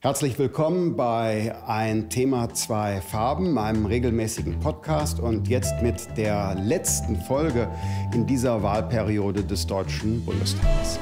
Herzlich willkommen bei Ein Thema, zwei Farben, meinem regelmäßigen Podcast und jetzt mit der letzten Folge in dieser Wahlperiode des Deutschen Bundestages.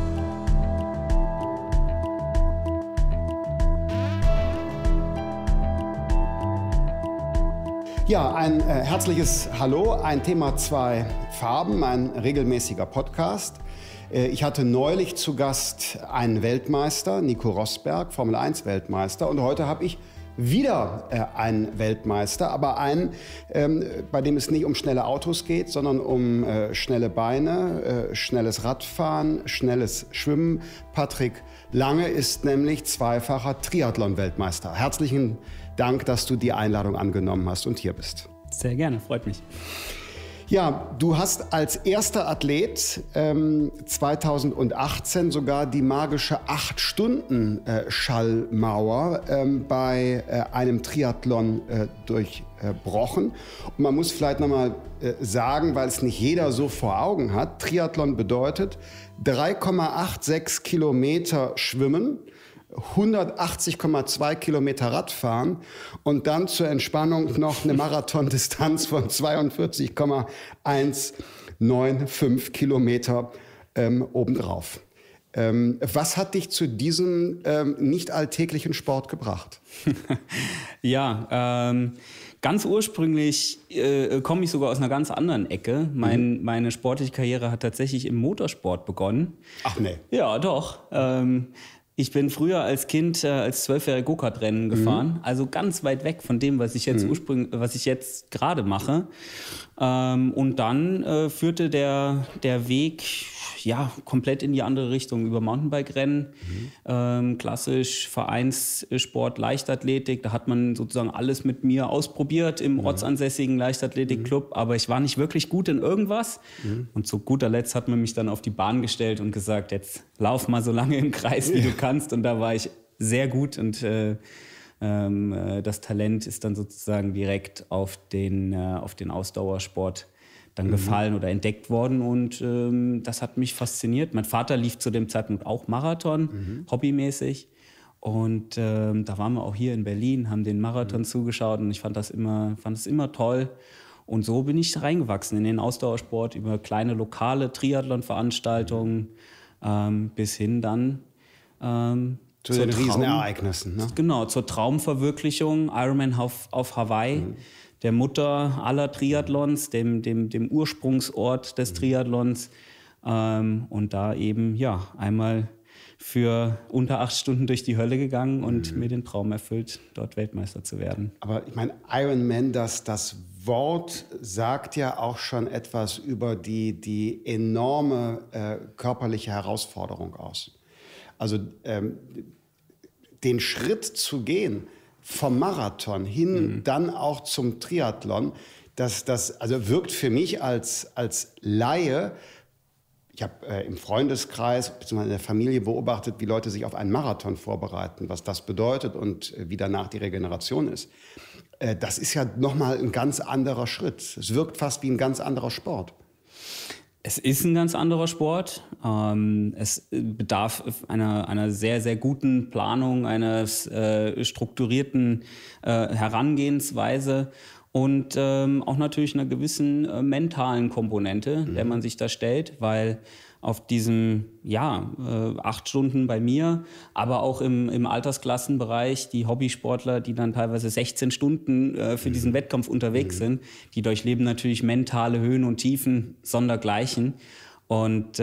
Ja, ein herzliches Hallo, Ein Thema, zwei Farben, mein regelmäßiger Podcast. Ich hatte neulich zu Gast einen Weltmeister, Nico Rosberg, Formel-1-Weltmeister. Und heute habe ich wieder einen Weltmeister, aber einen, bei dem es nicht um schnelle Autos geht, sondern um schnelle Beine, schnelles Radfahren, schnelles Schwimmen. Patrick Lange ist nämlich zweifacher Triathlon-Weltmeister. Herzlichen Dank, dass du die Einladung angenommen hast und hier bist. Sehr gerne, freut mich. Ja, du hast als erster Athlet 2018 sogar die magische 8-Stunden-Schallmauer bei einem Triathlon durchbrochen. Und man muss vielleicht nochmal sagen, weil es nicht jeder so vor Augen hat, Triathlon bedeutet 3,86 Kilometer schwimmen, 180,2 Kilometer Radfahren und dann zur Entspannung noch eine Marathondistanz von 42,195 Kilometer obendrauf. Was hat dich zu diesem nicht alltäglichen Sport gebracht? Ja, ganz ursprünglich komme ich sogar aus einer ganz anderen Ecke. Meine sportliche Karriere hat tatsächlich im Motorsport begonnen. Ach nee. Ja, doch. Ich bin früher als Kind als 12-jähriger Go-Kart-Rennen gefahren, also ganz weit weg von dem, was ich jetzt gerade mache. Und dann führte der Weg komplett in die andere Richtung über Mountainbike-Rennen, klassisch Vereinssport, Leichtathletik. Da hat man sozusagen alles mit mir ausprobiert im ortsansässigen Leichtathletikclub, aber ich war nicht wirklich gut in irgendwas. Und zu guter Letzt hat man mich dann auf die Bahn gestellt und gesagt, jetzt lauf mal so lange im Kreis, wie du kannst. Und da war ich sehr gut und das Talent ist dann sozusagen direkt auf den Ausdauersport dann gefallen oder entdeckt worden und das hat mich fasziniert. Mein Vater lief zu dem Zeitpunkt auch Marathon, hobbymäßig. Und da waren wir auch hier in Berlin, haben den Marathon zugeschaut und ich fand das immer toll. Und so bin ich reingewachsen in den Ausdauersport über kleine lokale Triathlon-Veranstaltungen bis hin dann zu den Riesenereignissen. Ne? Genau, zur Traumverwirklichung, Ironman auf Hawaii. Der Mutter aller Triathlons, dem Ursprungsort des Triathlons. Und da eben, einmal für unter 8 Stunden durch die Hölle gegangen und mir den Traum erfüllt, dort Weltmeister zu werden. Aber ich meine, Ironman, das Wort sagt ja auch schon etwas über die enorme körperliche Herausforderung aus. Also den Schritt zu gehen, vom Marathon hin, dann auch zum Triathlon, das also wirkt für mich als Laie. Ich habe im Freundeskreis bzw. in der Familie beobachtet, wie Leute sich auf einen Marathon vorbereiten, was das bedeutet und wie danach die Regeneration ist. Das ist ja nochmal ein ganz anderer Schritt. Es wirkt fast wie ein ganz anderer Sport. Es ist ein ganz anderer Sport. Es bedarf einer sehr, sehr guten Planung, eines strukturierten Herangehensweise und auch natürlich einer gewissen mentalen Komponente, der man sich da stellt, weil auf diesem 8 Stunden bei mir, aber auch im Altersklassenbereich die Hobbysportler, die dann teilweise 16 Stunden für diesen Wettkampf unterwegs sind, die durchleben natürlich mentale Höhen und Tiefen sondergleichen. Und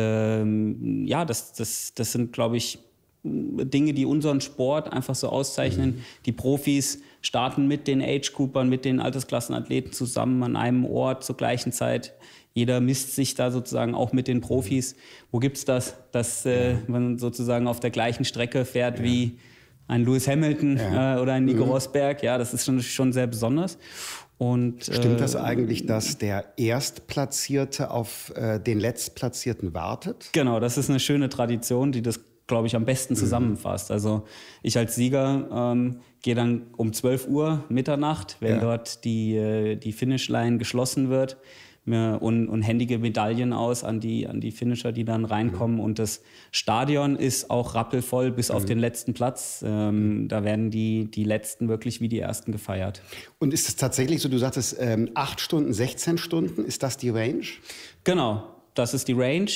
das sind, glaube ich, Dinge, die unseren Sport einfach so auszeichnen. Die Profis starten mit den Age-Groupern, mit den Altersklassenathleten zusammen an einem Ort zur gleichen Zeit. Jeder misst sich da sozusagen auch mit den Profis. Wo gibt's das, dass man sozusagen auf der gleichen Strecke fährt wie ein Lewis Hamilton oder ein Nico Rosberg? Ja, das ist schon sehr besonders. Und, stimmt das eigentlich, dass der Erstplatzierte auf den Letztplatzierten wartet? Genau, das ist eine schöne Tradition, die das, glaube ich, am besten zusammenfasst. Also ich als Sieger gehe dann um 12 Uhr Mitternacht, wenn dort die Finishline geschlossen wird, und händige Medaillen aus an die Finisher, die dann reinkommen. Und das Stadion ist auch rappelvoll bis auf den letzten Platz. Da werden die Letzten wirklich wie die Ersten gefeiert. Und ist es tatsächlich so, du sagtest 8 Stunden, 16 Stunden, ist das die Range? Genau, das ist die Range.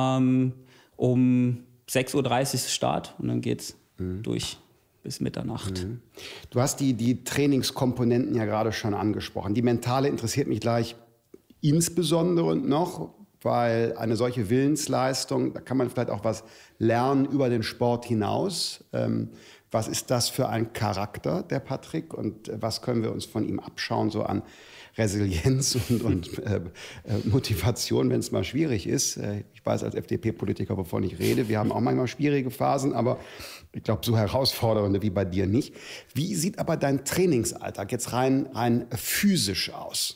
Um 6:30 Uhr ist Start und dann geht's durch bis Mitternacht. Du hast die Trainingskomponenten ja gerade schon angesprochen. Die mentale interessiert mich gleich insbesondere noch, weil eine solche Willensleistung, da kann man vielleicht auch was lernen über den Sport hinaus. Was ist das für ein Charakter, der Patrick? Und was können wir uns von ihm abschauen, so an Resilienz und Motivation, wenn es mal schwierig ist? Ich weiß als FDP-Politiker, wovon ich rede. Wir haben auch manchmal schwierige Phasen, aber ich glaube, so herausfordernde wie bei dir nicht. Wie sieht aber dein Trainingsalltag jetzt rein physisch aus?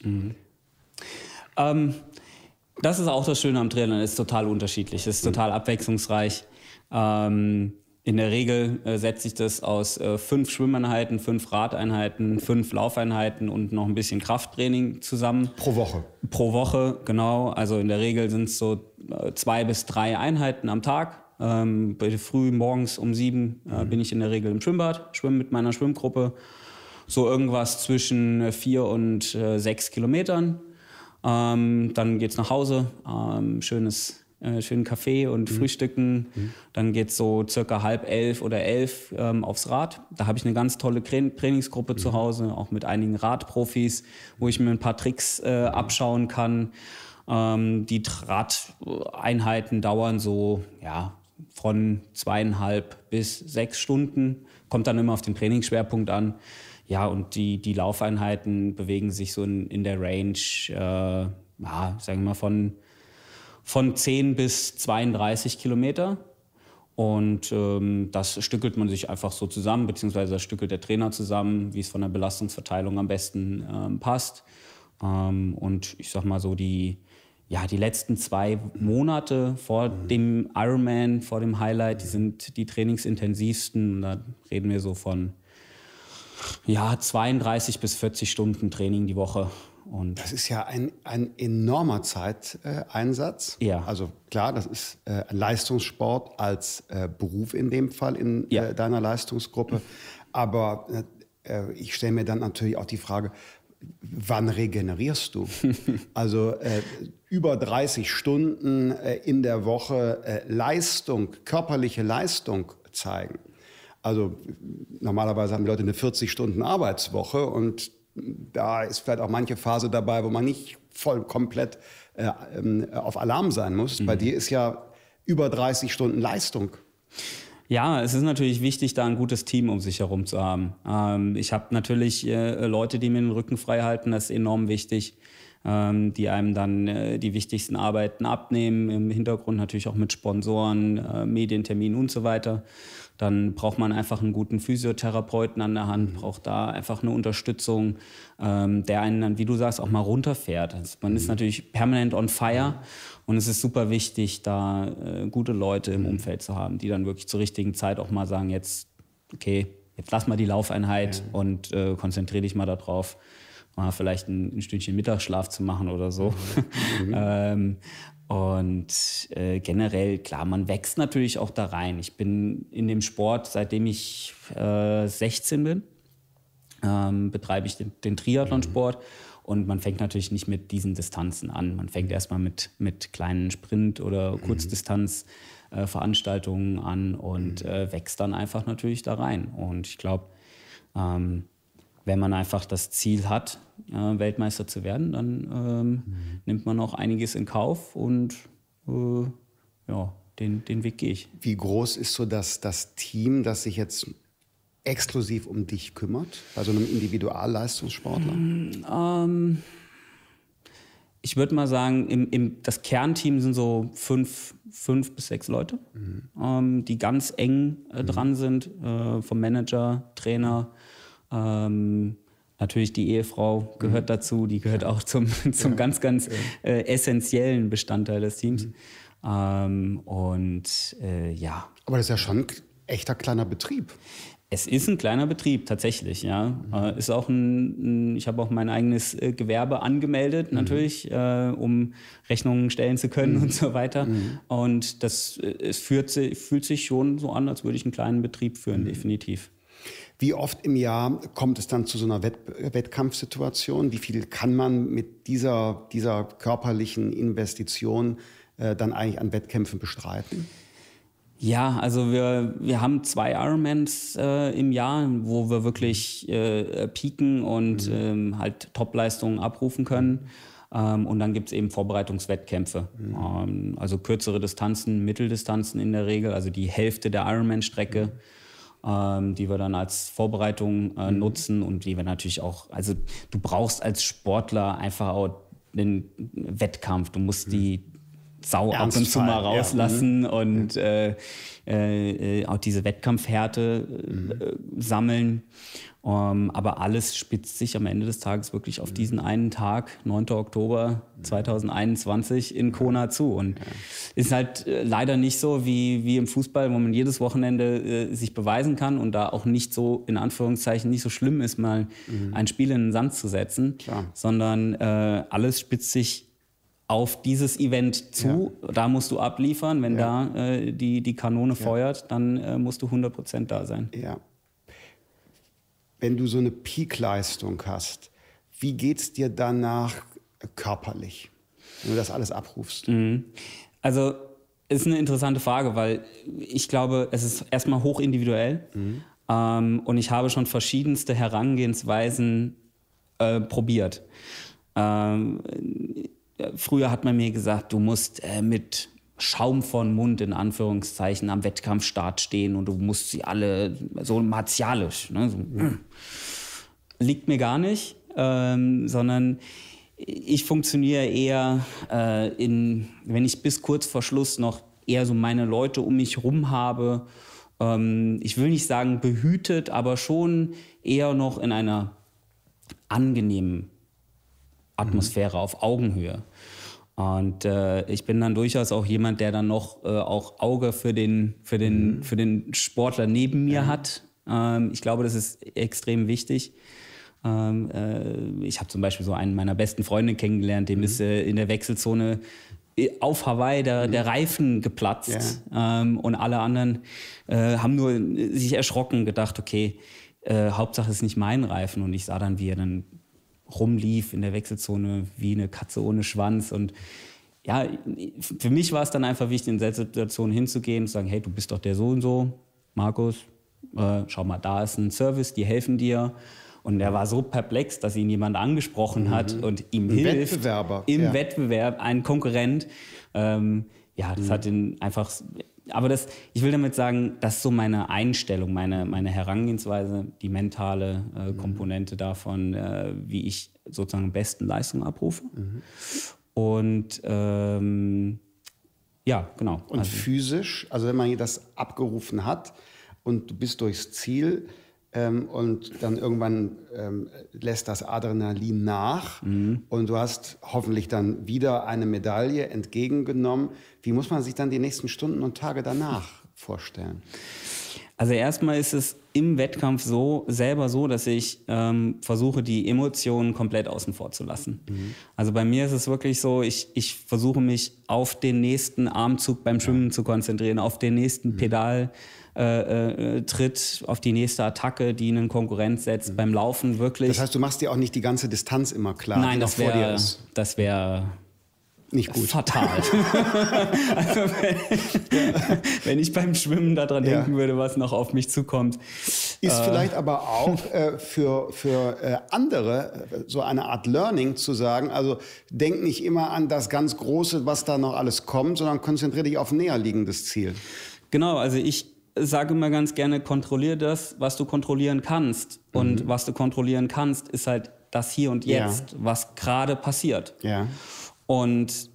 Das ist auch das Schöne am Training, es ist total unterschiedlich, es ist total abwechslungsreich. In der Regel setzt sich das aus 5 Schwimmeinheiten, 5 Radeinheiten, 5 Laufeinheiten und noch ein bisschen Krafttraining zusammen. Pro Woche? Pro Woche, genau. Also in der Regel sind es so 2 bis 3 Einheiten am Tag. Früh morgens um 7 bin ich in der Regel im Schwimmbad, schwimme mit meiner Schwimmgruppe. So irgendwas zwischen 4 und 6 Kilometern. Dann geht's nach Hause, schönen Kaffee und Frühstücken. Dann geht's so circa 10:30 oder 11 aufs Rad. Da habe ich eine ganz tolle Trainingsgruppe zu Hause, auch mit einigen Radprofis, wo ich mir ein paar Tricks abschauen kann. Die Radeinheiten dauern so von 2,5 bis 6 Stunden. Kommt dann immer auf den Trainingsschwerpunkt an. Ja, und die Laufeinheiten bewegen sich so in der Range, sagen wir mal von 10 bis 32 Kilometer. Und das stückelt man sich einfach so zusammen, beziehungsweise das stückelt der Trainer zusammen, wie es von der Belastungsverteilung am besten passt. Und ich sag mal so, die letzten 2 Monate vor dem Ironman, vor dem Highlight, die sind die trainingsintensivsten. Da reden wir so von 32 bis 40 Stunden Training die Woche. Und das ist ja ein enormer Zeiteinsatz. Ja. Also klar, das ist Leistungssport als Beruf in dem Fall in deiner Leistungsgruppe. Aber ich stelle mir dann natürlich auch die Frage, wann regenerierst du? Also über 30 Stunden in der Woche körperliche Leistung zeigen. Also normalerweise haben die Leute eine 40-Stunden-Arbeitswoche und da ist vielleicht auch manche Phase dabei, wo man nicht komplett auf Alarm sein muss. Bei dir ist ja über 30 Stunden Leistung. Ja, es ist natürlich wichtig, da ein gutes Team um sich herum zu haben. Ich habe natürlich Leute, die mir den Rücken frei halten, das ist enorm wichtig, die einem dann die wichtigsten Arbeiten abnehmen, im Hintergrund natürlich auch mit Sponsoren, Medienterminen und so weiter. Dann braucht man einfach einen guten Physiotherapeuten an der Hand, braucht da einfach eine Unterstützung, der einen dann, wie du sagst, auch mal runterfährt. Also man ist natürlich permanent on fire und es ist super wichtig, da gute Leute im Umfeld zu haben, die dann wirklich zur richtigen Zeit auch mal sagen, jetzt lass mal die Laufeinheit und konzentriere dich mal darauf, mal vielleicht ein Stündchen Mittagsschlaf zu machen oder so. Und generell, klar, man wächst natürlich auch da rein. Ich bin in dem Sport, seitdem ich 16 bin, betreibe ich den Triathlonsport. Und man fängt natürlich nicht mit diesen Distanzen an. Man fängt erstmal mit kleinen Sprint- oder Kurzdistanzveranstaltungen an und wächst dann einfach natürlich da rein. Und ich glaube, wenn man einfach das Ziel hat, Weltmeister zu werden, dann nimmt man auch einiges in Kauf und den Weg gehe ich. Wie groß ist so das Team, das sich jetzt exklusiv um dich kümmert, bei so einem Individualleistungssportler? Ich würde mal sagen, das Kernteam sind so 5 bis 6 Leute, die ganz eng dran sind, vom Manager, Trainer. Natürlich die Ehefrau gehört dazu, die gehört auch zum ganz essentiellen Bestandteil des Teams. Aber das ist ja schon ein echter kleiner Betrieb. Es ist ein kleiner Betrieb, tatsächlich, ja. Ist auch ich habe auch mein eigenes Gewerbe angemeldet, natürlich, um Rechnungen stellen zu können und so weiter. Und es fühlt sich schon so an, als würde ich einen kleinen Betrieb führen, definitiv. Wie oft im Jahr kommt es dann zu so einer Wettkampfsituation? Wie viel kann man mit dieser körperlichen Investition dann eigentlich an Wettkämpfen bestreiten? Ja, also wir haben 2 Ironmans im Jahr, wo wir wirklich peaken und halt Topleistungen abrufen können. Und dann gibt es eben Vorbereitungswettkämpfe. Also kürzere Distanzen, Mitteldistanzen in der Regel, also die Hälfte der Ironman-Strecke, die wir dann als Vorbereitung nutzen und die wir natürlich auch, also du brauchst als Sportler einfach auch den Wettkampf. Du musst die Sau ab und zu mal rauslassen und auch diese Wettkampfhärte sammeln. Aber alles spitzt sich am Ende des Tages wirklich auf diesen einen Tag, 9. Oktober 2021 in Kona zu. Und ist halt leider nicht so wie im Fußball, wo man jedes Wochenende sich beweisen kann und da auch nicht so, in Anführungszeichen, nicht so schlimm ist, mal ein Spiel in den Sand zu setzen, sondern alles spitzt sich auf dieses Event zu. Ja. Da musst du abliefern. Wenn da die Kanone feuert, dann musst du 100% da sein. Ja. Wenn du so eine Peak-Leistung hast, wie geht's dir danach körperlich, wenn du das alles abrufst? Also ist eine interessante Frage, weil ich glaube, es ist erstmal hochindividuell. Und ich habe schon verschiedenste Herangehensweisen probiert. Früher hat man mir gesagt, du musst mit Schaum von Mund in Anführungszeichen am Wettkampfstart stehen und du musst sie alle so martialisch. Ne? So, liegt mir gar nicht, sondern ich funktioniere eher, wenn ich bis kurz vor Schluss noch eher so meine Leute um mich rum habe. Ich will nicht sagen behütet, aber schon eher noch in einer angenehmen Atmosphäre auf Augenhöhe. Und ich bin dann durchaus auch jemand, der dann noch auch Auge für den Sportler neben mir hat. Ich glaube, das ist extrem wichtig. Ich habe zum Beispiel so einen meiner besten Freunde kennengelernt, dem ist in der Wechselzone auf Hawaii der Reifen geplatzt. Und alle anderen haben nur sich erschrocken, gedacht, okay, Hauptsache ist nicht mein Reifen. Und ich sah dann, wie er dann rumlief in der Wechselzone wie eine Katze ohne Schwanz. Und ja, für mich war es dann einfach wichtig, in der Situation hinzugehen und zu sagen, hey, du bist doch der so und so, Markus, schau mal, da ist ein Service, die helfen dir. Und er war so perplex, dass ihn jemand angesprochen hat und ihm hilft. Wettbewerber. Im Wettbewerb, ein Konkurrent. Das hat ihn einfach... Aber ich will damit sagen, das ist so meine Einstellung, meine Herangehensweise, die mentale Komponente davon, wie ich sozusagen am besten Leistung abrufe. Und genau. Und physisch, also wenn man das abgerufen hat und du bist durchs Ziel und dann irgendwann lässt das Adrenalin nach und du hast hoffentlich dann wieder eine Medaille entgegengenommen. Wie muss man sich dann die nächsten Stunden und Tage danach vorstellen? Also erstmal ist es im Wettkampf selber so, dass ich versuche, die Emotionen komplett außen vor zu lassen. Also bei mir ist es wirklich so, ich versuche mich auf den nächsten Armzug beim Schwimmen zu konzentrieren, auf den nächsten Pedaltritt, auf die nächste Attacke, die einen Konkurrent setzt, beim Laufen wirklich. Das heißt, du machst dir auch nicht die ganze Distanz immer klar, Nein, die noch vor dir ist. Das wäre nicht gut. Fatal. Also wenn ich beim Schwimmen daran denken würde, was noch auf mich zukommt. Ist vielleicht aber auch für andere so eine Art Learning zu sagen, also denk nicht immer an das ganz Große, was da noch alles kommt, sondern konzentriere dich auf ein näherliegendes Ziel. Genau, also ich sage immer ganz gerne, kontrolliere das, was du kontrollieren kannst. Und was du kontrollieren kannst, ist halt das Hier und Jetzt, was gerade passiert. Ja. Und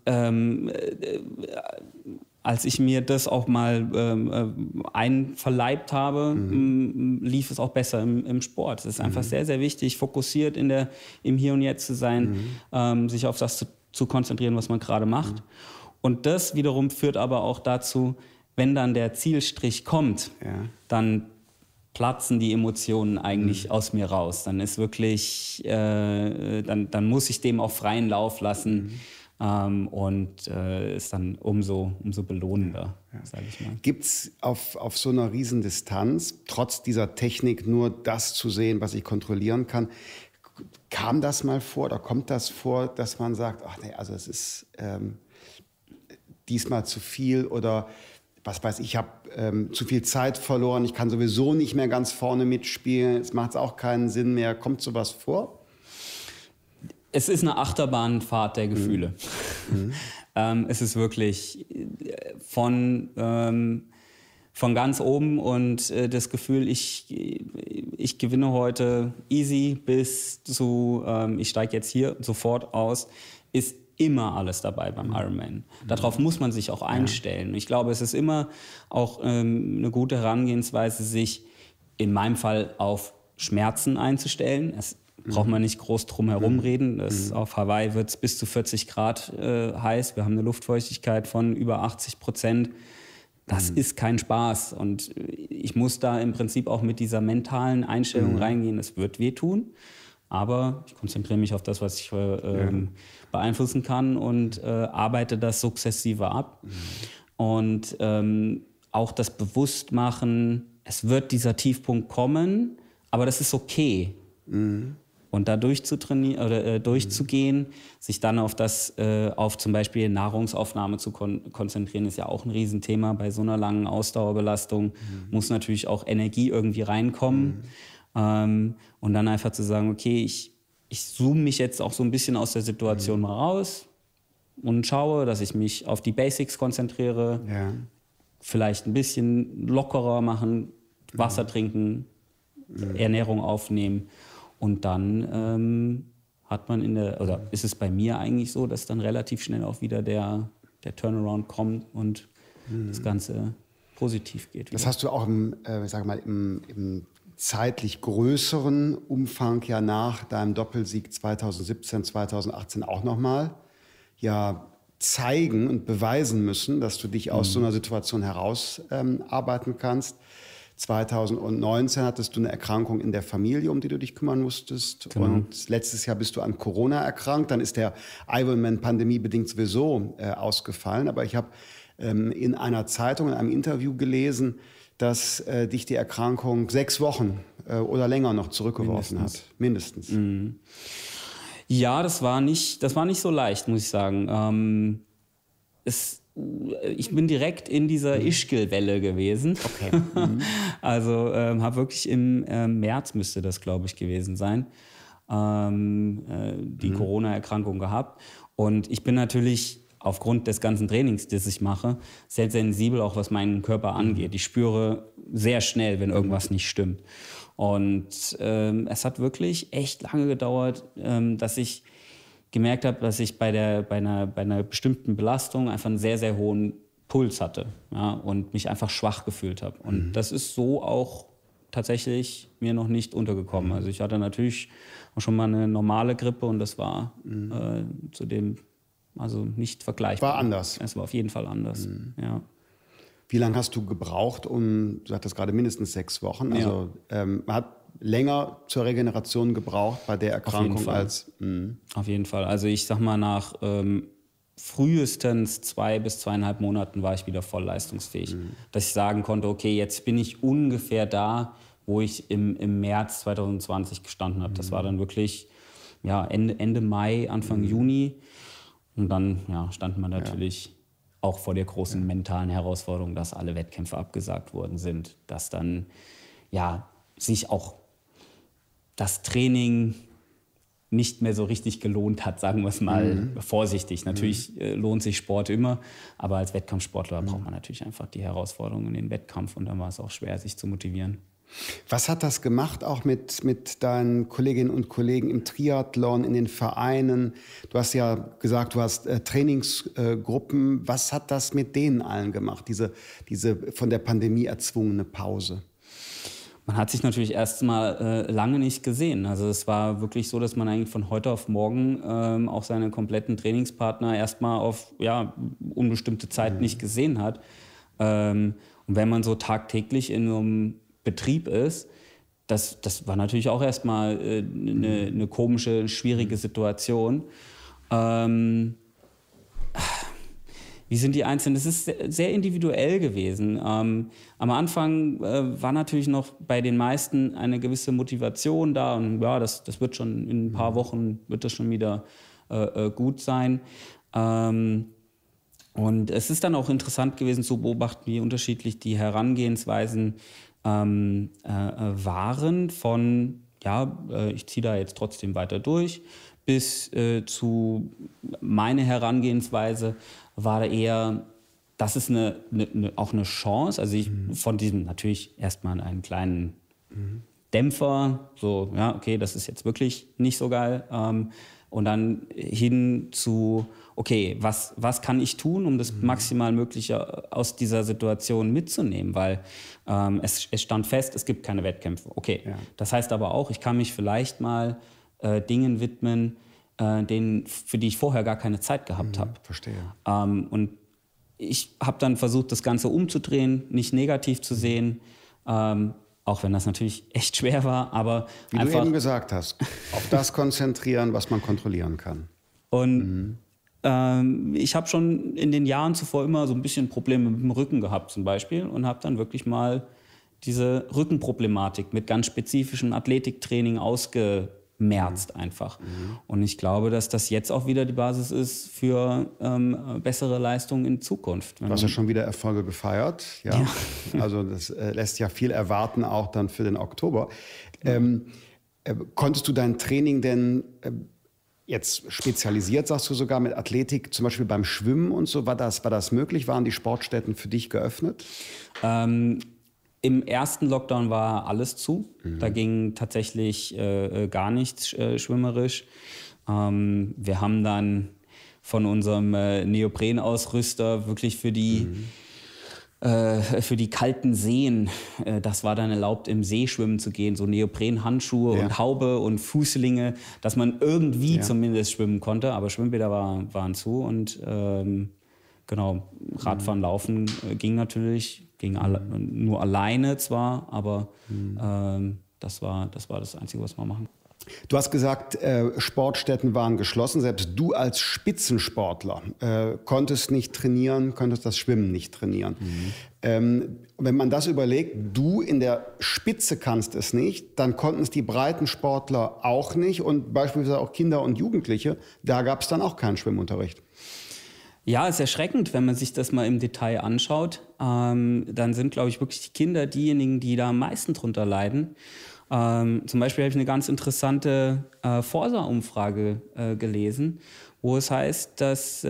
als ich mir das auch mal einverleibt habe, lief es auch besser im Sport. Es ist einfach sehr, sehr wichtig, fokussiert im Hier und Jetzt zu sein, sich auf das zu konzentrieren, was man gerade macht. Und das wiederum führt aber auch dazu, wenn dann der Zielstrich kommt, dann platzen die Emotionen eigentlich aus mir raus. Dann ist wirklich, dann muss ich dem auch freien Lauf lassen. Und ist dann umso belohnender, sage ich mal. Gibt es auf so einer Riesendistanz, trotz dieser Technik, nur das zu sehen, was ich kontrollieren kann? Kam das mal vor oder kommt das vor, dass man sagt, ach nee, also es ist diesmal zu viel oder was weiß ich, habe zu viel Zeit verloren, ich kann sowieso nicht mehr ganz vorne mitspielen, es macht auch keinen Sinn mehr. Kommt sowas vor? Es ist eine Achterbahnfahrt der Gefühle. Es ist wirklich von ganz oben und das Gefühl, ich gewinne heute easy bis zu, ich steige jetzt hier sofort aus, ist immer alles dabei beim Ironman. Darauf muss man sich auch einstellen. Ich glaube, es ist immer auch eine gute Herangehensweise, sich in meinem Fall auf Schmerzen einzustellen. Es braucht man nicht groß drum herum reden. Auf Hawaii wird es bis zu 40 Grad heiß. Wir haben eine Luftfeuchtigkeit von über 80%. Das ist kein Spaß. Und ich muss da im Prinzip auch mit dieser mentalen Einstellung reingehen. Es wird wehtun, aber ich konzentriere mich auf das, was ich beeinflussen kann und arbeite das sukzessive ab. Und auch das Bewusstmachen, es wird dieser Tiefpunkt kommen, aber das ist okay. Und da durchzutrainieren oder durchzugehen, sich dann auf auf zum Beispiel Nahrungsaufnahme zu konzentrieren, ist ja auch ein Riesenthema bei so einer langen Ausdauerbelastung. Muss natürlich auch Energie irgendwie reinkommen. Und dann einfach zu sagen, okay, ich zoome mich jetzt auch so ein bisschen aus der Situation mal raus und schaue, dass ich mich auf die Basics konzentriere, vielleicht ein bisschen lockerer machen, Wasser trinken, Ernährung aufnehmen. Und dann hat man oder ist es bei mir eigentlich so, dass dann relativ schnell auch wieder der Turnaround kommt und das Ganze positiv geht. Das hast du auch im zeitlich größeren Umfang ja nach deinem Doppelsieg 2017, 2018 auch nochmal zeigen und beweisen müssen, dass du dich aus so einer Situation herausarbeiten kannst. 2019 hattest du eine Erkrankung in der Familie, um die du dich kümmern musstest. Genau. Und letztes Jahr bist du an Corona erkrankt. Dann ist der Ironman pandemiebedingt sowieso ausgefallen. Aber ich habe in einer Zeitung, in einem Interview gelesen, dass dich die Erkrankung 6 Wochen oder länger noch zurückgeworfen hat. Mindestens. Mhm. Ja, das war nicht so leicht, muss ich sagen. Ich bin direkt in dieser Ischgl-Welle gewesen. Okay. Also habe wirklich im März müsste das, glaube ich, gewesen sein, die Corona-Erkrankung gehabt. Und ich bin natürlich aufgrund des ganzen Trainings, das ich mache, sehr sensibel, auch was meinen Körper angeht. Ich spüre sehr schnell, wenn irgendwas nicht stimmt. Und es hat wirklich echt lange gedauert, dass ich gemerkt habe, dass ich bei einer bestimmten Belastung einfach einen sehr, sehr hohen Puls hatte, und mich einfach schwach gefühlt habe. Und das ist so auch tatsächlich mir noch nicht untergekommen. Also ich hatte natürlich auch schon mal eine normale Grippe und das war zudem nicht vergleichbar. War anders. Es war auf jeden Fall anders, ja. Wie lange hast du gebraucht, du sagtest gerade mindestens 6 Wochen, also man hat länger zur Regeneration gebraucht bei der Erkrankung als... Auf jeden Fall. Also ich sag mal, nach frühestens 2 bis 2,5 Monaten war ich wieder voll leistungsfähig. Dass ich sagen konnte, okay, jetzt bin ich ungefähr da, wo ich im März 2020 gestanden habe. Das war dann wirklich Ende Mai, Anfang Juni. Und dann stand man natürlich auch vor der großen mentalen Herausforderung, dass alle Wettkämpfe abgesagt worden sind. Dass dann sich auch das Training nicht mehr so richtig gelohnt hat, sagen wir es mal vorsichtig. Natürlich lohnt sich Sport immer, aber als Wettkampfsportler braucht man natürlich einfach die Herausforderung in den Wettkampf und dann war es auch schwer, sich zu motivieren. Was hat das gemacht, auch mit deinen Kolleginnen und Kollegen im Triathlon, in den Vereinen? Du hast ja gesagt, du hast Trainingsgruppen. Was hat das mit denen allen gemacht, diese von der Pandemie erzwungene Pause? Man hat sich natürlich erst mal lange nicht gesehen. Also es war wirklich so, dass man eigentlich von heute auf morgen auch seine kompletten Trainingspartner erst mal auf unbestimmte Zeit nicht gesehen hat. Und wenn man so tagtäglich in so einem Betrieb ist, das war natürlich auch erstmal eine komische, schwierige Situation. Wie sind die Einzelnen? Das ist sehr individuell gewesen. Am Anfang war natürlich noch bei den meisten eine gewisse Motivation da und ja, das wird schon in ein paar Wochen wird das schon wieder gut sein. Und es ist dann auch interessant gewesen zu beobachten, wie unterschiedlich die Herangehensweisen waren von, ja, ich ziehe da jetzt trotzdem weiter durch, bis zu meine Herangehensweise war da eher, das ist auch eine Chance, also von diesem natürlich erstmal einen kleinen Dämpfer, so, ja, okay, das ist jetzt wirklich nicht so geil, und dann hin zu, okay, was kann ich tun, um das maximal Mögliche aus dieser Situation mitzunehmen, weil es stand fest, es gibt keine Wettkämpfe. Okay, ja. Das heißt aber auch, ich kann mich vielleicht mal Dingen widmen, für die ich vorher gar keine Zeit gehabt habe. Verstehe. Und ich habe dann versucht, das Ganze umzudrehen, nicht negativ zu sehen, auch wenn das natürlich echt schwer war, aber wie einfach, du eben gesagt hast, auf das konzentrieren, was man kontrollieren kann. Und ich habe schon in den Jahren zuvor immer so ein bisschen Probleme mit dem Rücken gehabt zum Beispiel und habe dann wirklich mal diese Rückenproblematik mit ganz spezifischem Athletiktraining ausgemerzt einfach. Und ich glaube, dass das jetzt auch wieder die Basis ist für bessere Leistungen in Zukunft. Du hast ja schon wieder Erfolge gefeiert. Ja. Also das lässt ja viel erwarten, auch dann für den Oktober. Konntest du dein Training denn jetzt spezialisiert, sagst du sogar, mit Athletik, zum Beispiel beim Schwimmen und so, war das möglich? Waren die Sportstätten für dich geöffnet? Im ersten Lockdown war alles zu. Da ging tatsächlich gar nichts schwimmerisch. Wir haben dann von unserem Neoprenausrüster wirklich für die kalten Seen, das war dann erlaubt, im See schwimmen zu gehen, so Neoprenhandschuhe und Haube und Fußlinge, dass man irgendwie zumindest schwimmen konnte, aber Schwimmbäder waren zu und genau, Radfahren, Laufen ging natürlich, nur alleine zwar, aber das war das Einzige, was man machen konnte. Du hast gesagt, Sportstätten waren geschlossen. Selbst du als Spitzensportler konntest nicht trainieren, konntest das Schwimmen nicht trainieren. Wenn man das überlegt, du in der Spitze kannst es nicht, dann konnten es die Breitensportler auch nicht und beispielsweise auch Kinder und Jugendliche, da gab es dann auch keinen Schwimmunterricht. Ja, ist erschreckend, wenn man sich das mal im Detail anschaut. Dann sind, glaube ich, wirklich die Kinder diejenigen, die da am meisten drunter leiden. Zum Beispiel habe ich eine ganz interessante Forsa-Umfrage gelesen, wo es heißt, dass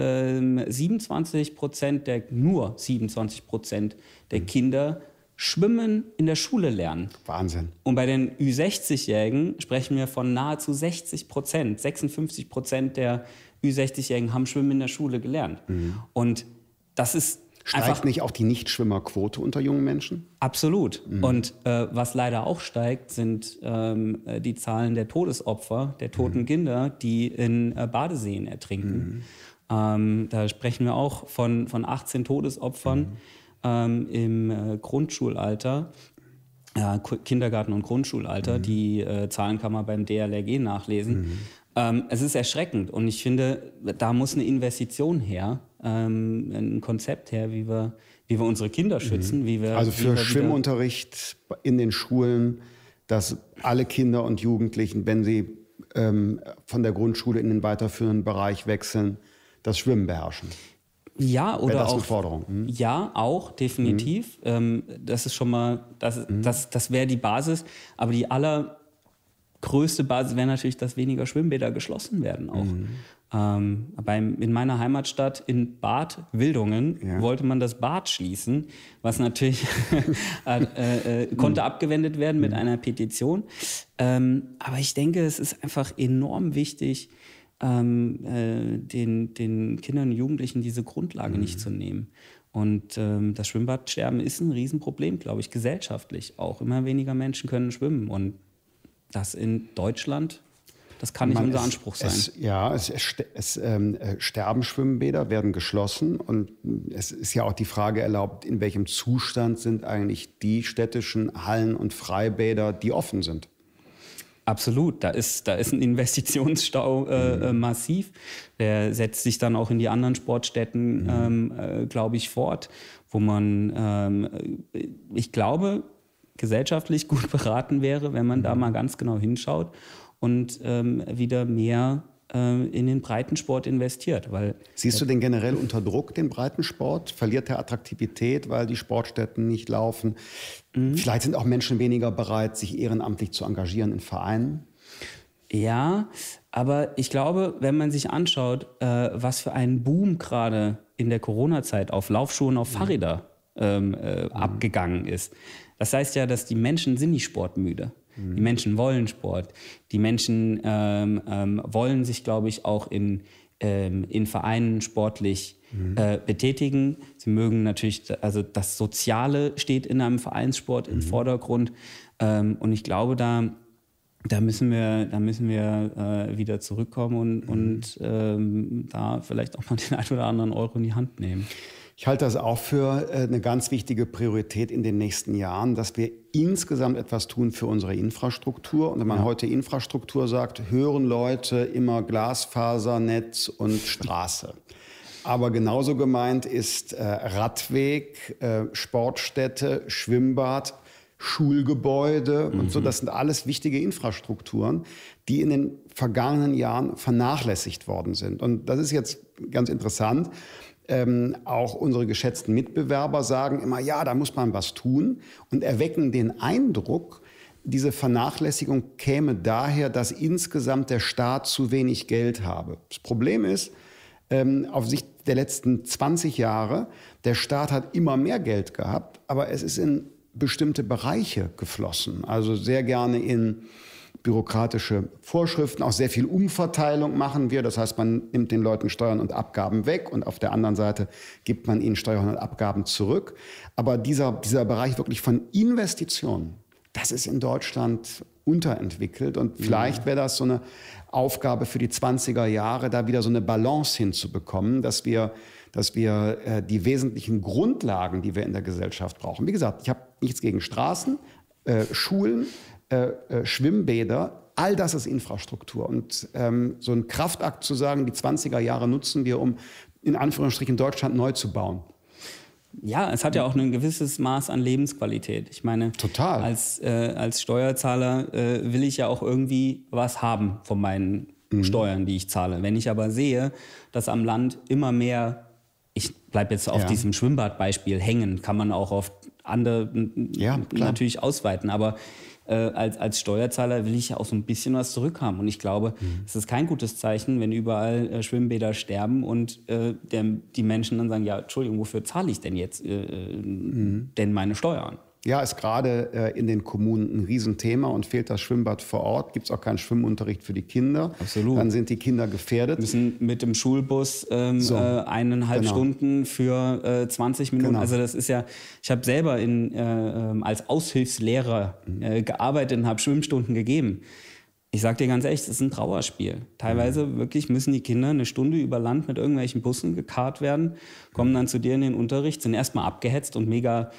27% der Kinder Schwimmen in der Schule lernen. Wahnsinn. Und bei den Ü60-Jährigen sprechen wir von nahezu 60%. 56% der Ü60-Jährigen haben Schwimmen in der Schule gelernt. Und das ist Steigt nicht auch die Nichtschwimmerquote unter jungen Menschen? Absolut. Und was leider auch steigt, sind die Zahlen der Todesopfer, der toten Kinder, die in Badeseen ertrinken. Da sprechen wir auch von 18 Todesopfern im Grundschulalter, Kindergarten- und Grundschulalter. Die Zahlen kann man beim DLRG nachlesen. Es ist erschreckend und ich finde, da muss eine Investition her, ein Konzept her, wie wir unsere Kinder schützen. Also für Schwimmunterricht in den Schulen, dass alle Kinder und Jugendlichen, wenn sie von der Grundschule in den weiterführenden Bereich wechseln, das Schwimmen beherrschen. Ja, oder das auch. Eine Forderung? Ja, auch, definitiv. Das ist schon mal, das wäre die Basis. Aber die allergrößte Basis wäre natürlich, dass weniger Schwimmbäder geschlossen werden auch. In meiner Heimatstadt in Bad Wildungen wollte man das Bad schließen, was natürlich konnte abgewendet werden mit einer Petition. Aber ich denke, es ist einfach enorm wichtig, den Kindern und Jugendlichen diese Grundlage nicht zu nehmen. Und das Schwimmbadsterben ist ein Riesenproblem, glaube ich, gesellschaftlich auch. Immer weniger Menschen können schwimmen und das in Deutschland. Das kann nicht unser Anspruch sein. Es sterben Schwimmbäder, werden geschlossen. Und es ist ja auch die Frage erlaubt, in welchem Zustand sind eigentlich die städtischen Hallen und Freibäder, die offen sind. Absolut, da ist ein Investitionsstau massiv. Der setzt sich dann auch in die anderen Sportstätten, glaube ich, fort, wo man, ich glaube, gesellschaftlich gut beraten wäre, wenn man da mal ganz genau hinschaut und wieder mehr in den Breitensport investiert. Siehst du den generell unter Druck, den Breitensport? Verliert der Attraktivität, weil die Sportstätten nicht laufen? Vielleicht sind auch Menschen weniger bereit, sich ehrenamtlich zu engagieren in Vereinen? Ja, aber ich glaube, wenn man sich anschaut, was für ein Boom gerade in der Corona-Zeit auf Laufschuhe und auf Fahrräder abgegangen ist. Das heißt ja, dass die Menschen sind nicht sportmüde. Die Menschen wollen Sport. Die Menschen wollen sich, glaube ich, auch in Vereinen sportlich betätigen. Sie mögen natürlich, also das Soziale steht in einem Vereinssport im Vordergrund. Und ich glaube, da müssen wir wieder zurückkommen und da vielleicht auch mal den einen oder anderen Euro in die Hand nehmen. Ich halte das auch für eine ganz wichtige Priorität in den nächsten Jahren, dass wir insgesamt etwas tun für unsere Infrastruktur. Und wenn man heute Infrastruktur sagt, hören Leute immer Glasfasernetz und Straße. Aber genauso gemeint ist Radweg, Sportstätte, Schwimmbad, Schulgebäude und so. Das sind alles wichtige Infrastrukturen, die in den vergangenen Jahren vernachlässigt worden sind. Und das ist jetzt ganz interessant. Auch unsere geschätzten Mitbewerber sagen immer, ja, da muss man was tun und erwecken den Eindruck, diese Vernachlässigung käme daher, dass insgesamt der Staat zu wenig Geld habe. Das Problem ist, auf Sicht der letzten 20 Jahre, der Staat hat immer mehr Geld gehabt, aber es ist in bestimmte Bereiche geflossen. Also sehr gerne in bürokratische Vorschriften, auch sehr viel Umverteilung machen wir. Das heißt, man nimmt den Leuten Steuern und Abgaben weg und auf der anderen Seite gibt man ihnen Steuern und Abgaben zurück. Aber dieser Bereich wirklich von Investitionen, das ist in Deutschland unterentwickelt. Und vielleicht wäre das so eine Aufgabe für die 20er Jahre, da wieder so eine Balance hinzubekommen, dass wir die wesentlichen Grundlagen, die wir in der Gesellschaft brauchen. Wie gesagt, ich habe nichts gegen Straßen, Schulen, Schwimmbäder, all das ist Infrastruktur. Und so ein Kraftakt zu sagen, die 20er Jahre nutzen wir, um in Anführungsstrichen Deutschland neu zu bauen. Ja, es hat ja auch ein gewisses Maß an Lebensqualität. Ich meine, total. Als Steuerzahler will ich ja auch irgendwie was haben von meinen Steuern, die ich zahle. Wenn ich aber sehe, dass am Land immer mehr, ich bleibe jetzt auf diesem Schwimmbadbeispiel hängen, kann man auch auf andere natürlich ausweiten, aber als Steuerzahler will ich ja auch so ein bisschen was zurückhaben. Und ich glaube, es ist kein gutes Zeichen, wenn überall Schwimmbäder sterben und die Menschen dann sagen, ja, Entschuldigung, wofür zahle ich denn jetzt denn meine Steuern? Ja, ist gerade in den Kommunen ein Riesenthema und fehlt das Schwimmbad vor Ort, gibt es auch keinen Schwimmunterricht für die Kinder. Absolut. Dann sind die Kinder gefährdet. Müssen mit dem Schulbus 1,5 Stunden für 20 Minuten. Genau. Also das ist ja, ich habe selber als Aushilfslehrer gearbeitet und habe Schwimmstunden gegeben. Ich sag dir ganz ehrlich, das ist ein Trauerspiel. Teilweise wirklich müssen die Kinder eine Stunde über Land mit irgendwelchen Bussen gekarrt werden, kommen dann zu dir in den Unterricht, sind erstmal abgehetzt und mega,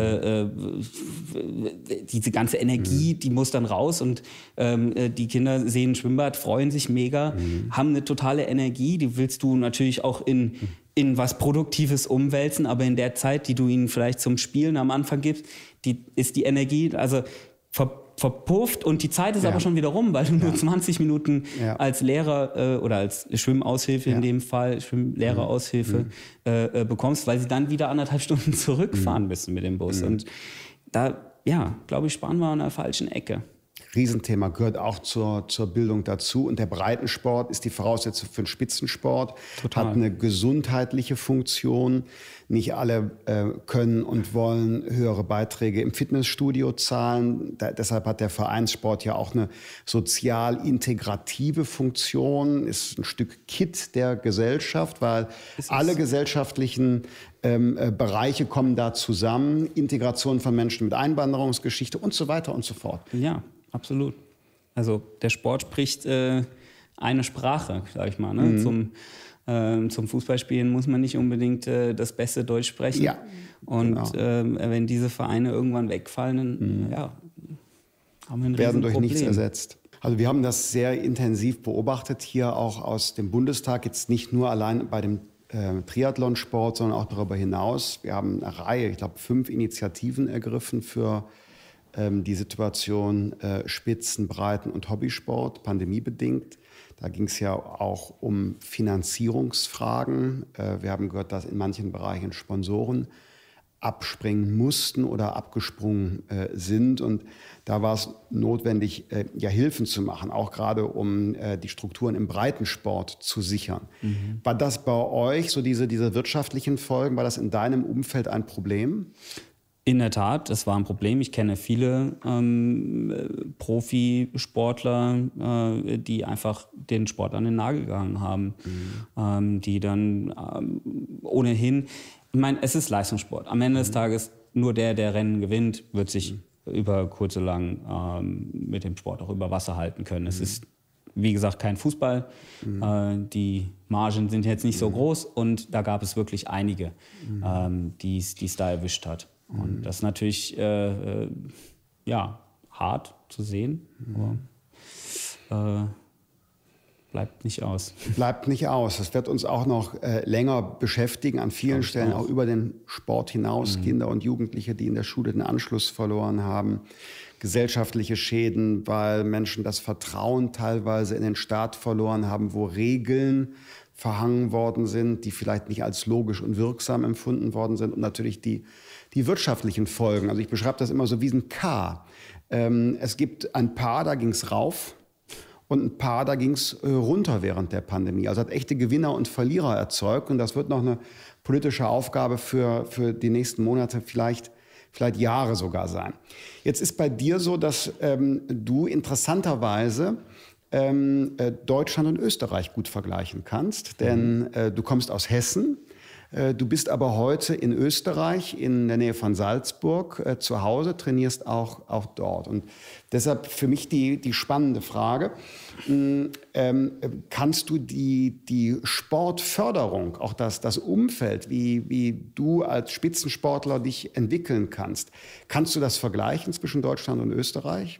diese ganze Energie, die muss dann raus und die Kinder sehen ein Schwimmbad, freuen sich mega, haben eine totale Energie, die willst du natürlich auch in was Produktives umwälzen, aber in der Zeit, die du ihnen vielleicht zum Spielen am Anfang gibst, ist die Energie, also verpufft und die Zeit ist aber schon wieder rum, weil du nur 20 Minuten als Lehrer oder als Schwimmaushilfe in dem Fall, Schwimmlehreraushilfe bekommst, weil sie dann wieder 1,5 Stunden zurückfahren müssen mit dem Bus. Und da, glaube ich, sparen wir an der falschen Ecke. Riesenthema, gehört auch zur Bildung dazu. Und der Breitensport ist die Voraussetzung für den Spitzensport. Total. Hat eine gesundheitliche Funktion. Nicht alle können und wollen höhere Beiträge im Fitnessstudio zahlen. Deshalb hat der Vereinssport ja auch eine sozial integrative Funktion. Ist ein Stück Kit der Gesellschaft, weil alle gesellschaftlichen Bereiche kommen da zusammen. Integration von Menschen mit Einwanderungsgeschichte und so weiter und so fort. Ja, absolut. Also der Sport spricht eine Sprache, sag ich mal. Ne? Zum Fußballspielen muss man nicht unbedingt das beste Deutsch sprechen. Ja, und genau. wenn diese Vereine irgendwann wegfallen, dann haben wir ein Werden durch Riesenproblem. nichts ersetzt. Also wir haben das sehr intensiv beobachtet, hier auch aus dem Bundestag, jetzt nicht nur allein bei dem Triathlonsport, sondern auch darüber hinaus. Wir haben eine Reihe, ich glaube 5 Initiativen ergriffen für die Situation Spitzen-, Breiten- und Hobbysport, pandemiebedingt. Da ging es ja auch um Finanzierungsfragen. Wir haben gehört, dass in manchen Bereichen Sponsoren abspringen mussten oder abgesprungen sind. Und da war es notwendig, ja, Hilfen zu machen, auch gerade um die Strukturen im Breitensport zu sichern. War das bei euch, so diese wirtschaftlichen Folgen, war das in deinem Umfeld ein Problem? In der Tat, das war ein Problem. Ich kenne viele Profisportler, die einfach den Sport an den Nagel gehangen haben, die dann ohnehin, ich meine, es ist Leistungssport. Am Ende des Tages, nur der Rennen gewinnt, wird sich über kurz oder lang mit dem Sport auch über Wasser halten können. Es ist, wie gesagt, kein Fußball. Die Margen sind jetzt nicht so groß und da gab es wirklich einige, die es da erwischt hat. Und das ist natürlich hart zu sehen, aber bleibt nicht aus. Bleibt nicht aus. Das wird uns auch noch länger beschäftigen, an vielen Stellen auch über den Sport hinaus. Kinder und Jugendliche, die in der Schule den Anschluss verloren haben. Gesellschaftliche Schäden, weil Menschen das Vertrauen teilweise in den Staat verloren haben, wo Regeln verhangen worden sind, die vielleicht nicht als logisch und wirksam empfunden worden sind. Und natürlich die wirtschaftlichen Folgen. Also ich beschreibe das immer so wie ein K. Es gibt ein Paar, da ging es rauf, und ein Paar, da ging es runter während der Pandemie. Also hat echte Gewinner und Verlierer erzeugt. Und das wird noch eine politische Aufgabe für die nächsten Monate, vielleicht Jahre sogar sein. Jetzt ist bei dir so, dass du interessanterweise Deutschland und Österreich gut vergleichen kannst. Denn du kommst aus Hessen. Du bist aber heute in Österreich, in der Nähe von Salzburg, zu Hause, trainierst auch dort. Und deshalb für mich die spannende Frage, kannst du die Sportförderung, auch das Umfeld, wie du als Spitzensportler dich entwickeln kannst du das vergleichen zwischen Deutschland und Österreich?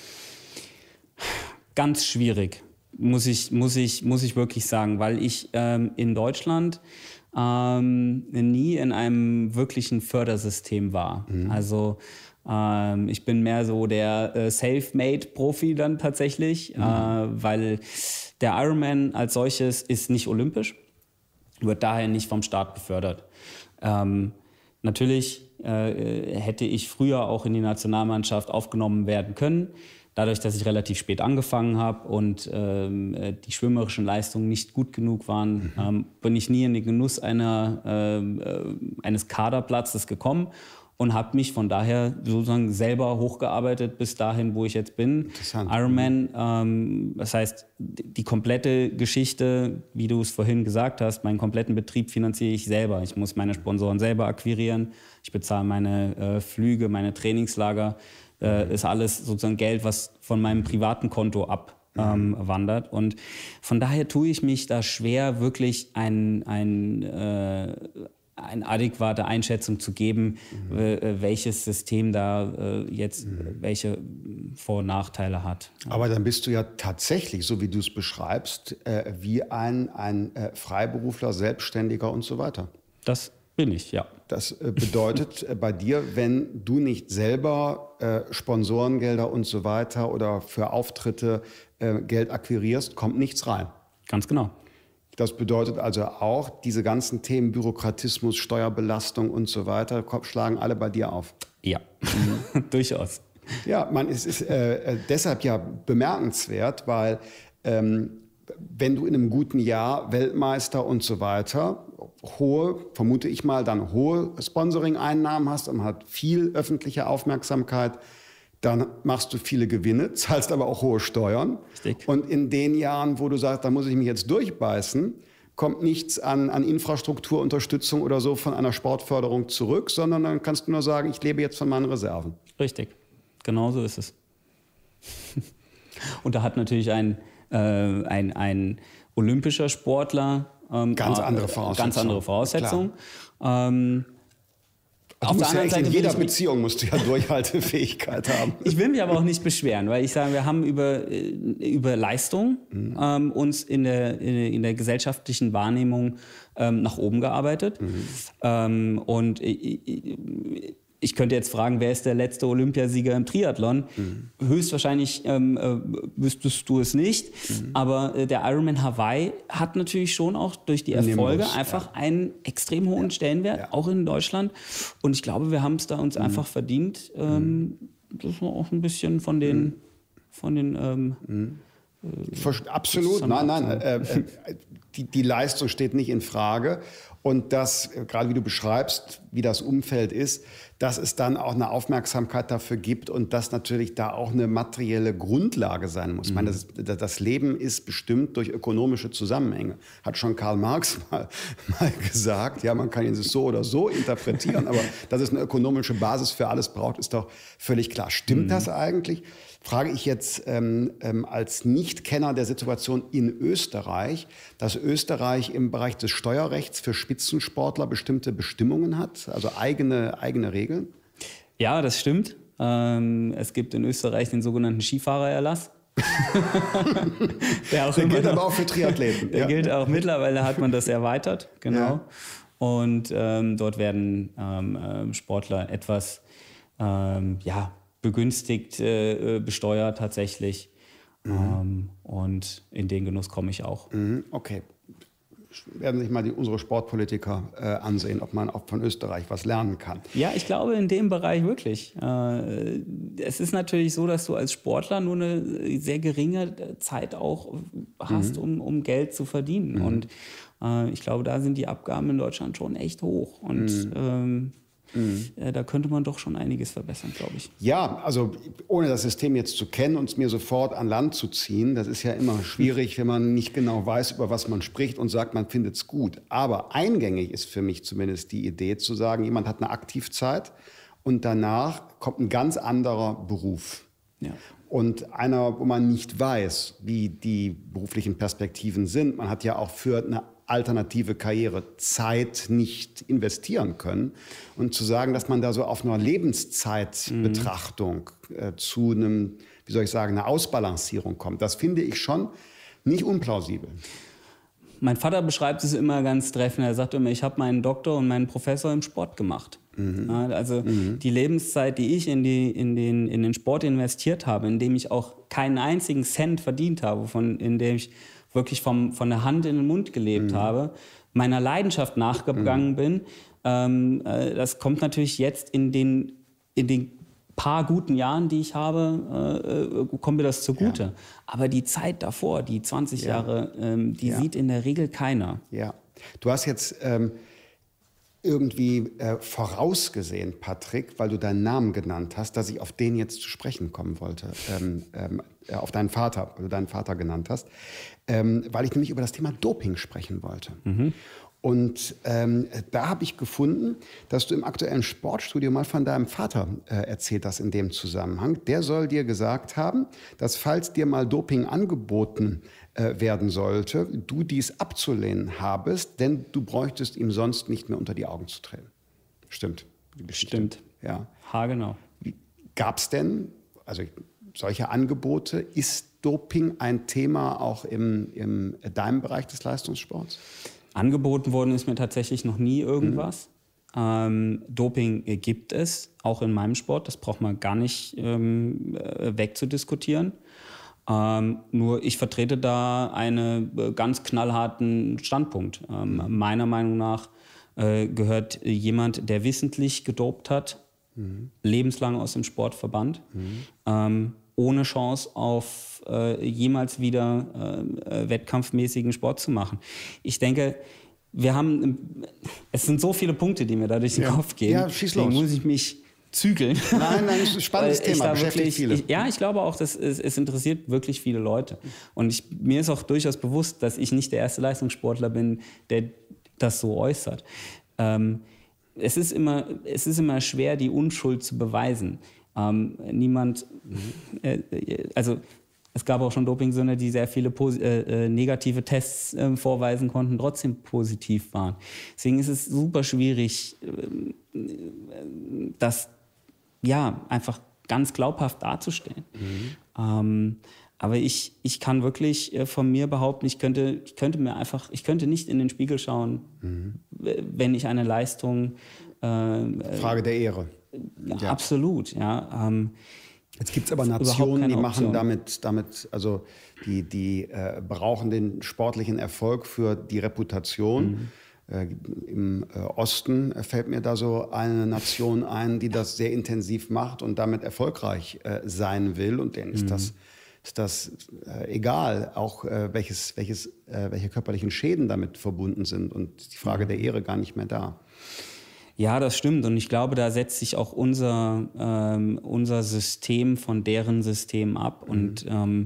Ganz schwierig, muss ich wirklich sagen, weil ich in Deutschland nie in einem wirklichen Fördersystem war. Also ich bin mehr so der Self-Made-Profi dann tatsächlich, weil der Ironman als solches ist nicht olympisch, wird daher nicht vom Staat gefördert. Natürlich hätte ich früher auch in die Nationalmannschaft aufgenommen werden können. Dadurch, dass ich relativ spät angefangen habe und die schwimmerischen Leistungen nicht gut genug waren, bin ich nie in den Genuss eines Kaderplatzes gekommen und habe mich von daher sozusagen selber hochgearbeitet bis dahin, wo ich jetzt bin. Ironman, das heißt, die komplette Geschichte, wie du es vorhin gesagt hast, meinen kompletten Betrieb finanziere ich selber. Ich muss meine Sponsoren selber akquirieren, ich bezahle meine Flüge, meine Trainingslager. Ist alles sozusagen Geld, was von meinem privaten Konto abwandert. Und von daher tue ich mich da schwer, wirklich eine adäquate Einschätzung zu geben, welches System da jetzt welche Vor- und Nachteile hat. Aber dann bist du ja tatsächlich, so wie du es beschreibst, wie ein Freiberufler, Selbstständiger und so weiter. Das bin ich, ja. Das bedeutet bei dir, wenn du nicht selber Sponsorengelder und so weiter oder für Auftritte Geld akquirierst, kommt nichts rein. Ganz genau. Das bedeutet also auch, diese ganzen Themen Bürokratismus, Steuerbelastung und so weiter schlagen alle bei dir auf. Ja, durchaus. Ja, es ist deshalb ja bemerkenswert, weil wenn du in einem guten Jahr Weltmeister und so weiter vermute ich mal, dann hohe Sponsoring-Einnahmen hast und hat viel öffentliche Aufmerksamkeit, dann machst du viele Gewinne, zahlst aber auch hohe Steuern. Richtig. Und in den Jahren, wo du sagst, da muss ich mich jetzt durchbeißen, kommt nichts an Infrastrukturunterstützung oder so von einer Sportförderung zurück, sondern dann kannst du nur sagen, ich lebe jetzt von meinen Reserven. Richtig, genau so ist es. Und da hat natürlich ein olympischer Sportler ganz andere Voraussetzungen. Auf der anderen Seite in jeder Beziehung musst du ja Durchhaltefähigkeit haben. Ich will mich aber auch nicht beschweren, weil ich sage, wir haben über Leistung uns in der gesellschaftlichen Wahrnehmung nach oben gearbeitet. Und ich könnte jetzt fragen, wer ist der letzte Olympiasieger im Triathlon? Höchstwahrscheinlich wüsstest du es nicht. Aber der Ironman Hawaii hat natürlich schon auch durch die Erfolge einfach einen extrem hohen Stellenwert, auch in Deutschland. Und ich glaube, wir haben es da uns einfach verdient, dass wir auch ein bisschen von den absolut, nein. Die Leistung steht nicht in Frage. Und das, gerade wie du beschreibst, wie das Umfeld ist, dass es dann auch eine Aufmerksamkeit dafür gibt und dass natürlich da auch eine materielle Grundlage sein muss. Ich meine, das Leben ist bestimmt durch ökonomische Zusammenhänge. Hat schon Karl Marx mal gesagt. Ja, man kann es so oder so interpretieren, aber dass es eine ökonomische Basis für alles braucht, ist doch völlig klar. Stimmt das eigentlich? Frage ich jetzt als Nicht-Kenner der Situation in Österreich, dass Österreich im Bereich des Steuerrechts für Spitzensportler bestimmte Bestimmungen hat, also eigene Regeln? Ja, das stimmt. Es gibt in Österreich den sogenannten Skifahrererlass. Der gilt aber auch für Triathleten. Der gilt auch, mittlerweile hat man das erweitert, genau. Ja. Und dort werden Sportler etwas begünstigt besteuert tatsächlich. Und in den Genuss komme ich auch. Okay. Werden sich mal unsere Sportpolitiker ansehen, ob man auch von Österreich was lernen kann. Ja, ich glaube in dem Bereich wirklich. Es ist natürlich so, dass du als Sportler nur eine sehr geringe Zeit auch hast, um Geld zu verdienen. Und ich glaube, da sind die Abgaben in Deutschland schon echt hoch. Und da könnte man doch schon einiges verbessern, glaube ich. Ja, also ohne das System jetzt zu kennen und es mir sofort an Land zu ziehen, das ist ja immer schwierig, wenn man nicht genau weiß, über was man spricht und sagt, man findet es gut. Aber eingängig ist für mich zumindest die Idee zu sagen, jemand hat eine Aktivzeit und danach kommt ein ganz anderer Beruf. Ja. Und einer, wo man nicht weiß, wie die beruflichen Perspektiven sind. Man hat ja auch für eine alternative Karriere Zeit nicht investieren können. Und zu sagen, dass man da so auf einer Lebenszeitbetrachtung zu einem, wie soll ich sagen, einer Ausbalancierung kommt, das finde ich schon nicht unplausibel. Mein Vater beschreibt es immer ganz treffend. Er sagt immer, ich habe meinen Doktor und meinen Professor im Sport gemacht. Also die Lebenszeit, die ich in den Sport investiert habe, in dem ich auch keinen einzigen Cent verdient habe, in dem ich wirklich von der Hand in den Mund gelebt habe, meiner Leidenschaft nachgegangen bin, das kommt natürlich jetzt in den paar guten Jahren, die ich habe, kommt mir das zugute. Ja. Aber die Zeit davor, die 20 Jahre, die sieht in der Regel keiner. Ja, du hast jetzt irgendwie vorausgesehen, Patrick, weil du deinen Namen genannt hast, dass ich auf den jetzt zu sprechen kommen wollte, auf deinen Vater, weil du deinen Vater genannt hast, weil ich nämlich über das Thema Doping sprechen wollte. Und da habe ich gefunden, dass du im aktuellen Sportstudio mal von deinem Vater erzählt hast in dem Zusammenhang. Der soll dir gesagt haben, dass falls dir mal Doping angeboten werden sollte, du dies abzulehnen habest, denn du bräuchtest ihm sonst nicht mehr unter die Augen zu treten. Stimmt. Stimmt. Ja. Haargenau. Gab es denn solche Angebote? Ist Doping ein Thema auch in deinem Bereich des Leistungssports? Angeboten worden ist mir tatsächlich noch nie irgendwas. Doping gibt es, auch in meinem Sport. Das braucht man gar nicht wegzudiskutieren. Nur ich vertrete da einen ganz knallharten Standpunkt. Meiner Meinung nach gehört jemand, der wissentlich gedopt hat, lebenslang aus dem Sport verbannt, ohne Chance auf jemals wieder wettkampfmäßigen Sport zu machen. Ich denke, es sind so viele Punkte, die mir da durch den Kopf gehen. Ja, schieß los. Deswegen muss ich mich zügeln. Nein, das ist ein spannendes Thema, beschäftigt viele. Ich glaube auch, dass es interessiert wirklich viele Leute. Und mir ist auch durchaus bewusst, dass ich nicht der erste Leistungssportler bin, der das so äußert. Es ist immer schwer, die Unschuld zu beweisen. Es gab auch schon Dopingsünder, die sehr viele negative Tests vorweisen konnten, trotzdem positiv waren. Deswegen ist es super schwierig, das einfach ganz glaubhaft darzustellen. Aber ich kann wirklich von mir behaupten, ich könnte nicht in den Spiegel schauen, wenn ich eine Leistung... Frage der Ehre. Ja. Absolut, ja. Jetzt gibt es aber Nationen, die machen damit, also die brauchen den sportlichen Erfolg für die Reputation. Im Osten fällt mir da so eine Nation ein, die das sehr intensiv macht und damit erfolgreich sein will. Und denen ist das egal, auch welche körperlichen Schäden damit verbunden sind und die Frage der Ehre gar nicht mehr da. Ja, das stimmt. Und ich glaube, da setzt sich auch unser System von deren System ab. Und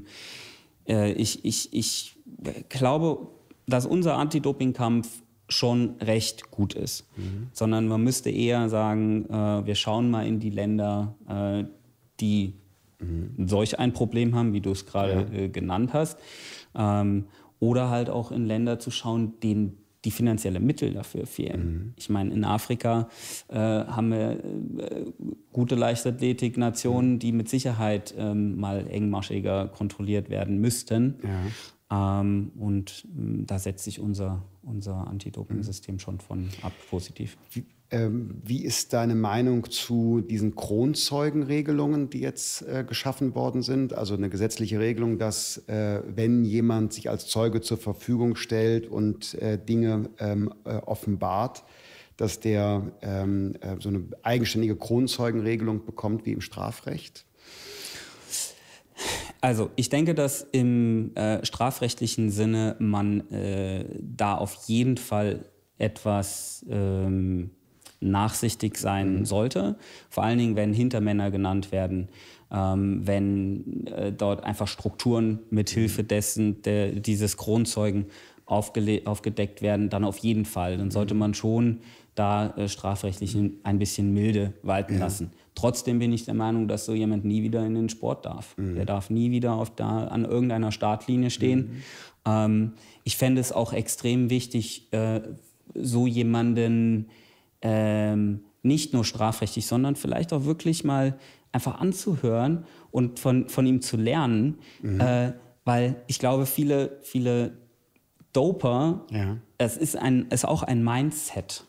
ich glaube, dass unser Anti-Doping-Kampf schon recht gut ist. Sondern man müsste eher sagen, wir schauen mal in die Länder, die solch ein Problem haben, wie du es gerade genannt hast. Oder halt auch in Länder zu schauen, denen die finanzielle Mittel dafür fehlen. Ich meine, in Afrika haben wir gute Leichtathletik-Nationen, die mit Sicherheit mal engmaschiger kontrolliert werden müssten. Und da setzt sich unser Anti-Doping-System schon von ab, positiv. Wie ist deine Meinung zu diesen Kronzeugenregelungen, die jetzt geschaffen worden sind? Also eine gesetzliche Regelung, dass wenn jemand sich als Zeuge zur Verfügung stellt und Dinge offenbart, dass der so eine eigenständige Kronzeugenregelung bekommt wie im Strafrecht? Also ich denke, dass im strafrechtlichen Sinne man da auf jeden Fall etwas nachsichtig sein sollte. Vor allen Dingen, wenn Hintermänner genannt werden, wenn dort einfach Strukturen mithilfe dieses Kronzeugen aufgedeckt werden, dann auf jeden Fall. Dann sollte man schon da strafrechtlich ein bisschen milde walten lassen. Trotzdem bin ich der Meinung, dass so jemand nie wieder in den Sport darf. Der darf nie wieder an irgendeiner Startlinie stehen. Ich fände es auch extrem wichtig, so jemanden nicht nur strafrechtlich, sondern vielleicht auch wirklich mal einfach anzuhören und von ihm zu lernen. Weil ich glaube, viele Doper, es ist auch ein Mindset.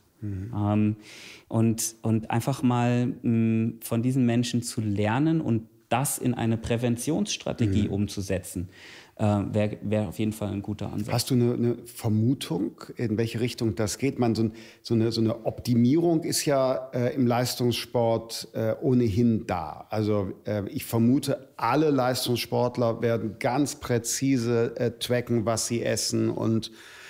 Und einfach mal von diesen Menschen zu lernen und das in eine Präventionsstrategie umzusetzen, wäre auf jeden Fall ein guter Ansatz. Hast du eine Vermutung, in welche Richtung das geht? So eine Optimierung ist ja im Leistungssport ohnehin da. Also ich vermute, alle Leistungssportler werden ganz präzise tracken, was sie essen und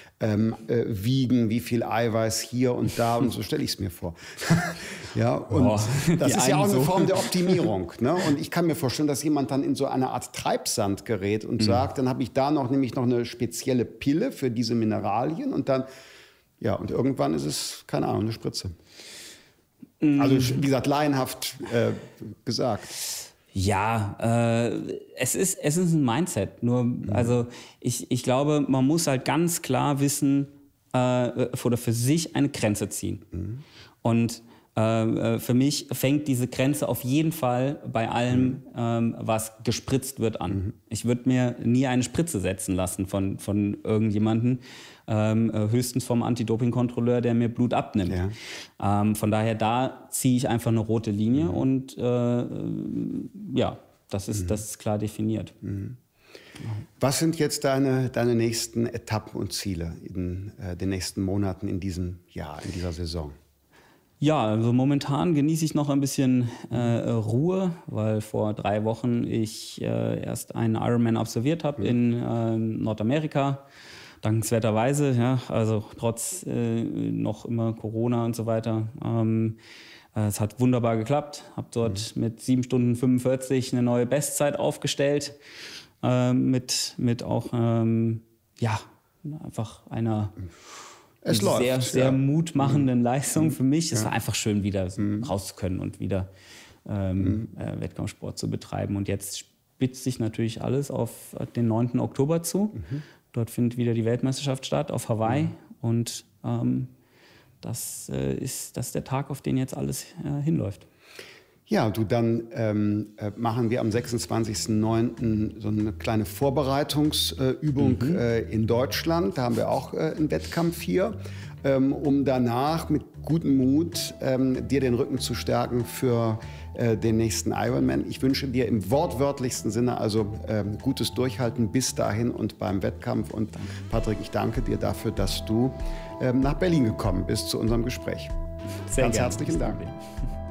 wiegen, wie viel Eiweiß hier und da, und so stelle ich es mir vor. Ja, und das ist ja auch eine Form der Optimierung. Ne? Und ich kann mir vorstellen, dass jemand dann in so eine Art Treibsand gerät und sagt, dann habe ich da nämlich noch eine spezielle Pille für diese Mineralien und dann, und irgendwann ist es, keine Ahnung, eine Spritze. Also, wie gesagt, laienhaft gesagt. Ja, es ist ein Mindset. Nur, also ich glaube, man muss halt ganz klar wissen oder für sich eine Grenze ziehen. Und für mich fängt diese Grenze auf jeden Fall bei allem, was gespritzt wird, an. Ich würde mir nie eine Spritze setzen lassen von irgendjemandem, höchstens vom Anti-Doping-Kontrolleur, der mir Blut abnimmt. Von daher, da ziehe ich einfach eine rote Linie und das ist klar definiert. Was sind jetzt deine nächsten Etappen und Ziele in den nächsten Monaten in diesem Jahr, in dieser Saison? Ja, also momentan genieße ich noch ein bisschen Ruhe, weil vor 3 Wochen ich erst einen Ironman absolviert habe in Nordamerika. Dankenswerterweise, also trotz noch immer Corona und so weiter. Es hat wunderbar geklappt. Habe dort mit 7 Stunden 45 eine neue Bestzeit aufgestellt. Mit auch einfach einer sehr mutmachenden Leistung für mich. Es war einfach schön, wieder raus zu können und wieder Wettkampfsport zu betreiben. Und jetzt spitzt sich natürlich alles auf den 9. Oktober zu. Dort findet wieder die Weltmeisterschaft statt auf Hawaii. Und das ist der Tag, auf den jetzt alles hinläuft. Ja, dann machen wir am 26.09. so eine kleine Vorbereitungsübung in Deutschland. Da haben wir auch einen Wettkampf hier, um danach mit gutem Mut dir den Rücken zu stärken für den nächsten Ironman. Ich wünsche dir im wortwörtlichsten Sinne also gutes Durchhalten bis dahin und beim Wettkampf. Und Patrick, ich danke dir dafür, dass du nach Berlin gekommen bist zu unserem Gespräch. Sehr Ganz gerne. herzlichen Dank.